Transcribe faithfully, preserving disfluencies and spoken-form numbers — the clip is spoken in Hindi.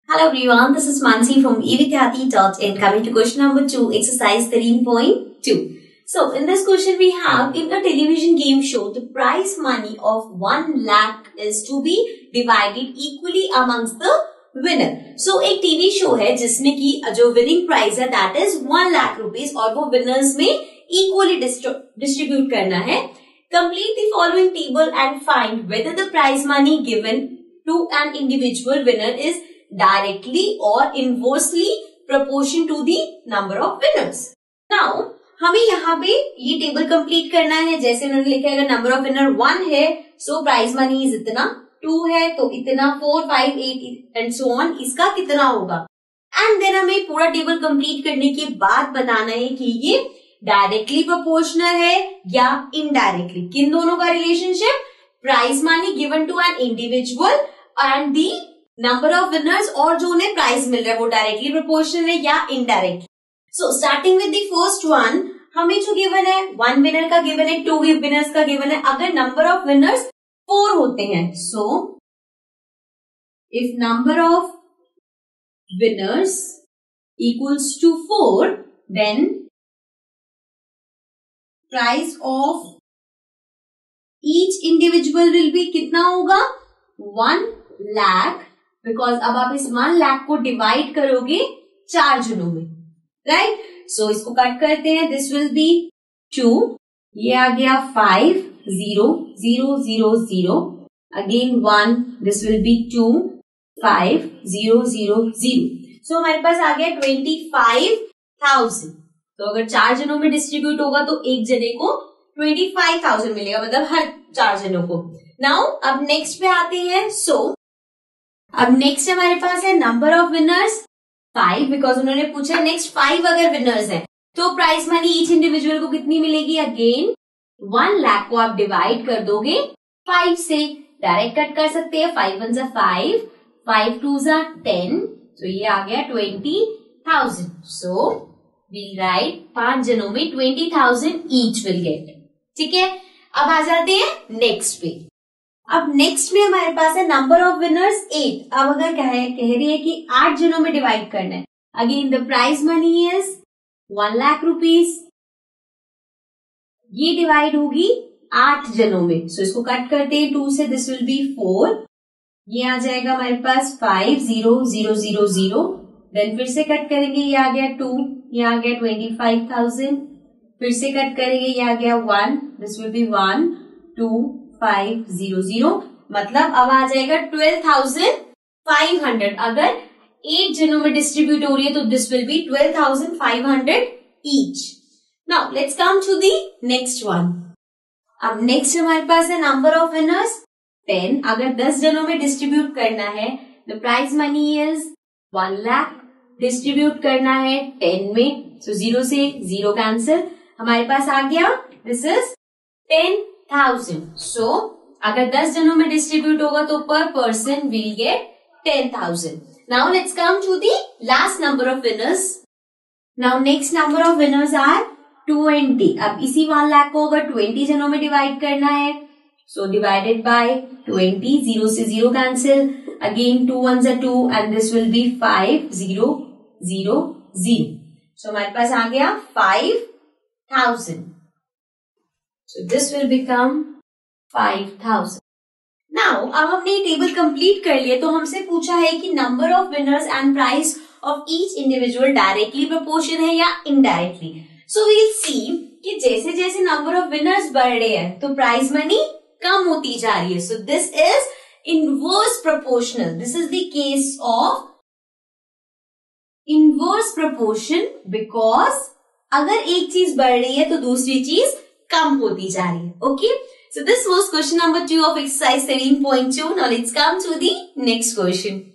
Hello everyone, this is Mansi from e vidyarthi dot in. Coming to question number two, exercise thirteen point two. So in this question we have, in a television game show, the prize money of one lakh is to be divided equally amongst the winner. So एक टीवी शो है जिसमें की जो विनिंग प्राइज है that is one lakh rupees और वो विनर्स में equally distribute करना है. Complete the following table and find whether the prize money given to an individual winner is directly or inversely proportion to the number of winners. Now हमें यहाँ पे ये टेबल कंप्लीट करना है. जैसे उन्होंने लिखा है अगर नंबर ऑफ विनर वन है सो प्राइज मनी इज इतना, टू है तो इतना, four five eight and so on इसका कितना होगा. एंड देन हमें पूरा टेबल कंप्लीट करने के बाद बताना है कि ये डायरेक्टली प्रोपोर्शनल है या इनडायरेक्टली. किन दोनों का relationship? Prize money given to an individual and the number of winners, और जो उन्हें प्राइज मिल रहा है वो डायरेक्टली प्रोपोर्शनल है या indirectly. So starting with the first one, हमें जो गिवन है वन विनर का गिवन है, टू विनर्स का गिवन है. अगर नंबर ऑफ विनर्स फोर होते हैं, so if number of winners equals to four then price of each individual will be कितना होगा? वन लाख. बिकॉज अब आप इस वन लाख को डिवाइड करोगे चार जनों में, राइट. सो इसको कट करते हैं. दिस विल बी टू, ये आ गया five, zero zero zero zero, again one, this will be two, five, zero zero zero. So हमारे पास आ गया ट्वेंटी फाइव थाउजेंड. तो अगर चार जनों में डिस्ट्रीब्यूट होगा तो एक जने को ट्वेंटी फाइव थाउजेंड मिलेगा, मतलब हर चार जनों को. नाउ अब नेक्स्ट पे आते हैं. सो so, अब नेक्स्ट हमारे पास है number of winners five, because उन्होंने पूछा नेक्स्ट फाइव अगर विनर्स है तो प्राइज मनी ईच इंडिविजुअल को कितनी मिलेगी? अगेन वन लाख को आप डिवाइड कर दोगे फाइव से. डायरेक्ट कट कर सकते हैं. फाइव वन जा फाइव, फाइव टू जा टेन, तो ये आ गया twenty thousand. So we'll write पांच जनों में twenty thousand each will get. ठीक है, अब आ जाते हैं नेक्स्ट पे. अब नेक्स्ट में हमारे पास है नंबर ऑफ विनर्स एट. अब अगर कह, कह रही है कि आठ जनों में डिवाइड करना है, again the prize money is one lakh rupees. ये डिवाइड होगी आठ जनों में. सो so, इसको कट करते हैं टू से. दिस विल बी फोर, ये आ जाएगा हमारे पास five, zero zero zero zero. Then फिर से कट करेंगे, ये आ गया टू, ये आ गया ट्वेंटी फाइव थाउजेंड. फिर से कट करेंगे, ये आ गया one, this will be one, two, five, zero zero, मतलब अब आ जाएगा ट्वेल्व थाउजेंड फाइव हंड्रेड. अगर एट जनों में डिस्ट्रीब्यूट हो रही है तो this will be twelve thousand five hundred each. Now let's come to the next one. अब नेक्स्ट हमारे पास है नंबर ऑफ विनर्स टेन. अगर दस जनों में डिस्ट्रीब्यूट करना है the prize money is one lakh. Distribute करना है टेन में, सो जीरो से जीरो कैंसिल. हमारे पास आ गया this is ten thousand. So अगर दस जनों में डिस्ट्रीब्यूट होगा तो per person will get ten thousand. Now let's come to the last number of winners. Now next number of winners are twenty. अब इसी वन लाख को अगर ट्वेंटी जनों में डिवाइड करना है, so divided by twenty, zero से zero cancel, again two one जा two and this will be five, zero zero zero. So हमारे पास आ गया five thousand. So this will become five thousand. Now, अब हमने ये टेबल कंप्लीट कर लिया, तो हमसे पूछा है कि number of winners and price of each individual directly proportion है या इनडायरेक्टली. सो वील सी कि जैसे जैसे नंबर ऑफ विनर्स बढ़ रहे हैं तो प्राइज मनी कम होती जा रही है. So this is inverse proportional. This is the case of inverse proportion, because अगर एक चीज बढ़ रही है तो दूसरी चीज कम होती जा रही है. Okay, so this was question number two of exercise thirteen point two. Now let's come to the next question.